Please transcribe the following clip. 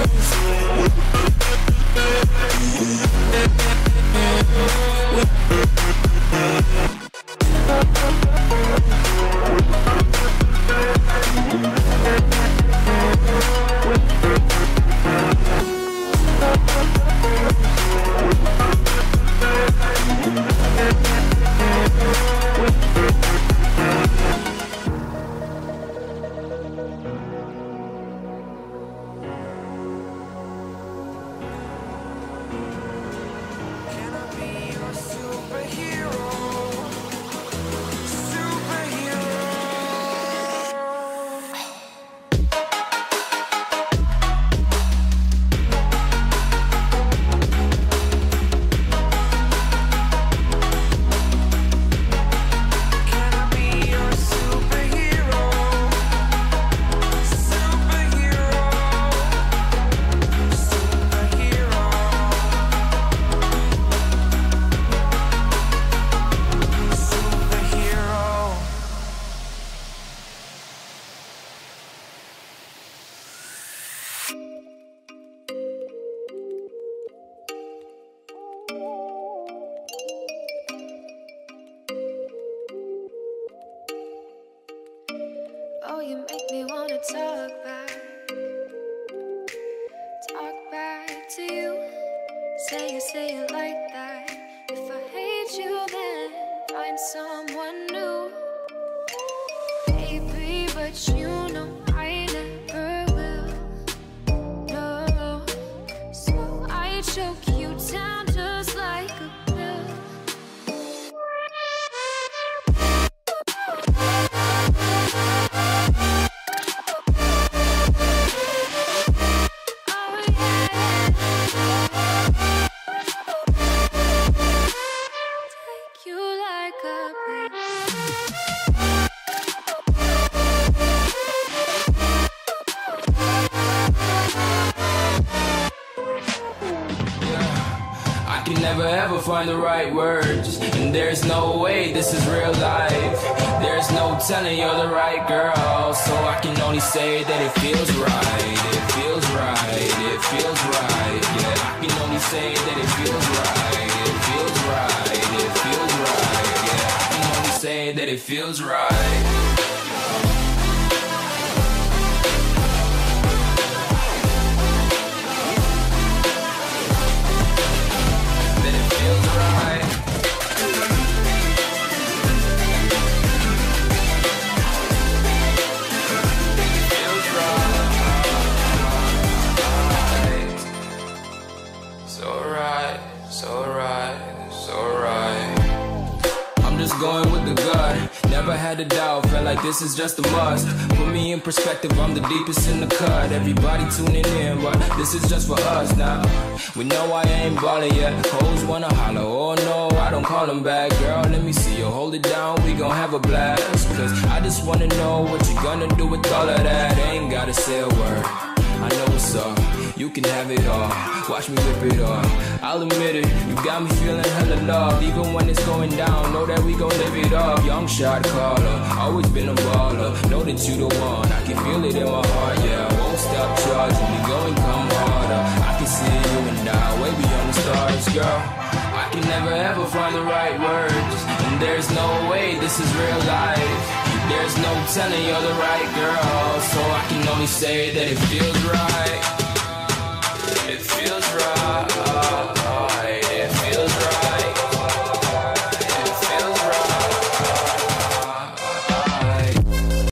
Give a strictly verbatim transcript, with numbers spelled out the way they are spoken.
Oh, you make me wanna talk back, talk back to you. Say it, say it like that. If I hate you, then find someone new. Baby, but you know I never will. No, so I choke you down just like a pill. Can never ever find the right words, and there's no way this is real life. There's no telling you're the right girl, so I can only say that it feels right. It feels right, it feels right. Yeah, I can only say that it feels right. It feels right, it feels right. Yeah, I can only say that it feels right. Going with the gut, never had a doubt, felt like this is just a must. Put me in perspective, I'm the deepest in the cut. Everybody tuning in, but this is just for us now. We know I ain't ballin' yet, hoes wanna holler, oh no, I don't call them back. Girl, let me see you hold it down, we gon' have a blast. Cause I just wanna know what you gonna do with all of that. Ain't gotta say a word, I know what's up, you can have it all. Watch me rip it off, I'll admit it, you got me feeling hella loved. Even when it's going down, know that we gon' live it up. Young shot caller, always been a baller. Know that you the one, I can feel it in my heart. Yeah, I won't stop charging, you go and come harder. I can see you and I, way beyond the stars, girl. I can never ever find the right words, and there's no way this is real life. There's no telling you're the right girl, so I can only say that it feels right.